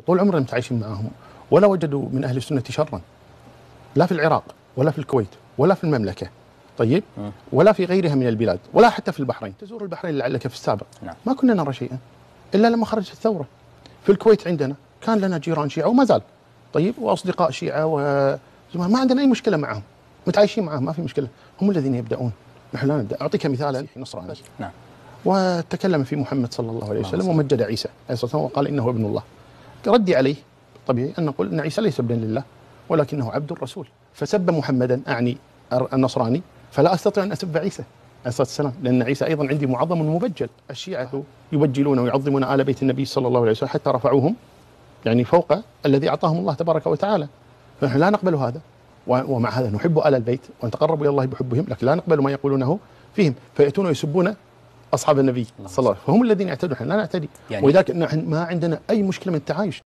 طول عمرنا متعايشين معهم، ولا وجدوا من أهل السنة شرا، لا في العراق ولا في الكويت ولا في المملكة، طيب، ولا في غيرها من البلاد، ولا حتى في البحرين. تزور البحرين لعلك في السابق، ما كنا نرى شيئا إلا لما خرجت الثورة. في الكويت عندنا كان لنا جيران شيعة وما زال، طيب، وأصدقاء شيعة ما عندنا أي مشكلة معهم، متعايشين معهم ما في مشكلة. هم الذين يبدأون، نحن لا نبدأ. أعطيك مثالا نصراني وتكلم في محمد صلى الله عليه وسلم ومجد عيسى عليه الصلاة والسلام وقال إنه ابن الله. ردي عليه طبيعي أن نقول أن عيسى ليس ابنا لله ولكنه عبد الرسول. فسب محمدا أعني النصراني، فلا أستطيع أن أسب عيسى عليه الصلاة والسلام، لأن عيسى أيضا عندي معظم مبجل. الشيعة يبجلون ويعظمون آل بيت النبي صلى الله عليه وسلم حتى رفعوهم يعني فوق الذي أعطاهم الله تبارك وتعالى. فنحن لا نقبل هذا، ومع هذا نحب آل البيت ونتقرب إلى الله بحبهم، لكن لا نقبل ما يقولونه فيهم، فيأتون ويسبون أصحاب النبي صلى الله عليه وسلم، فهم الذين يعتدون، نحن لا نعتدي. ولذلك نحن ما عندنا أي مشكلة من التعايش.